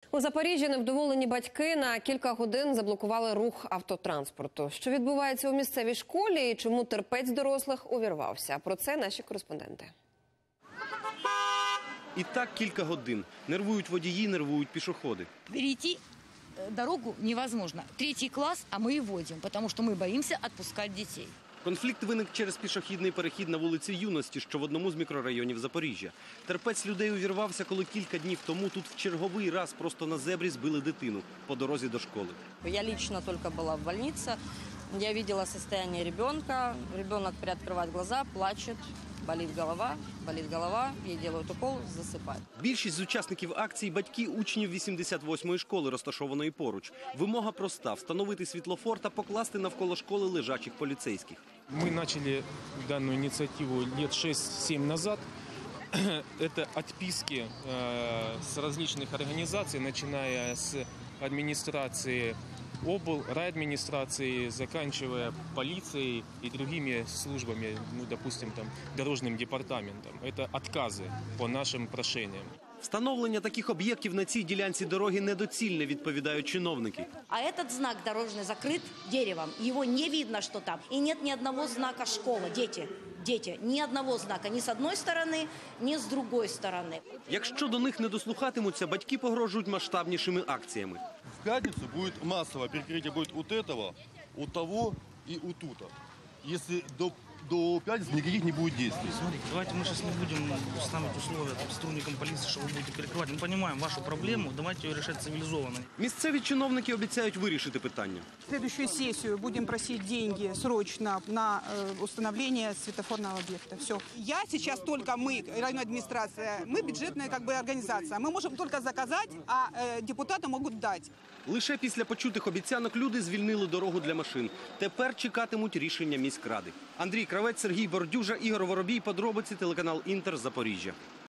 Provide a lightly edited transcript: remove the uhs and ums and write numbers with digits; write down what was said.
У Запоріжжі невдоволені батьки на кілька годин заблокували рух автотранспорту. Що відбувається у місцевій школі і чому терпець дорослих увірвався? Про це наші кореспонденти. І так кілька годин. Нервують водії, нервують пішоходи. Перейти дорогу невозможно. 3 класс, а мы и водим, потому что мы боимся отпускать детей. Конфлікт виник через пішохідний перехід на вулиці Юності, що в одному з мікрорайонів Запоріжжя. Терпець людей увірвався, коли кілька днів тому тут в черговий раз просто на зебрі збили дитину по дорозі до школи. Я лично только была в больнице. Я видела состояние ребенка. Ребенок приоткрывает глаза, плачет, болит голова, ей делают укол, засыпает. Більшість з учасників акції – батьки учнів 88-ї школи, розташованої поруч. Вимога проста – встановити світлофор та покласти навколо школи лежачих поліцейських. Мы начали данную инициативу лет 6-7 назад. Это отписки с различных организаций, начиная с администрации райадминистрации, заканчивая полицией и другими службами, допустим, дорожным департаментом. Это отказы по нашим прошениям. Встановлення таких об'єктів на цій ділянці дороги недоцільне, відповідають чиновники. А этот знак дорожный закрыт деревом. Его не видно, что там. И нет ни одного знака «школа». Дети. Ни одного знака. Ни с одной стороны, ни с другой стороны. Якщо до них не дослухатимуться, батьки погрожують масштабнішими акціями. В пятницу будет массовое перекрытие будет у этого, у того и у тута. Если до пятницы никаких не будет действий. Смотрите, давайте мы сейчас не будем ставить условия сотрудникам полиции, что вы будете перекрывать. Мы понимаем вашу проблему, давайте ее решать цивилизованно. Місцеві чиновники обіцяють вирішити питання. В следующую сессию будем просить деньги срочно на установление светофорного объекта. Все. Я сейчас только мы, районная администрация, мы бюджетная организация. Мы можем только заказать, а депутаты могут дать. Лише після почутих обіцянок люди звільнили дорогу для машин. Тепер чекатимуть рішення міськради. Андрій Кравець, Сергій Бордюжа, Ігор Воробій. Подробиці, телеканал Інтер, Запоріжжя.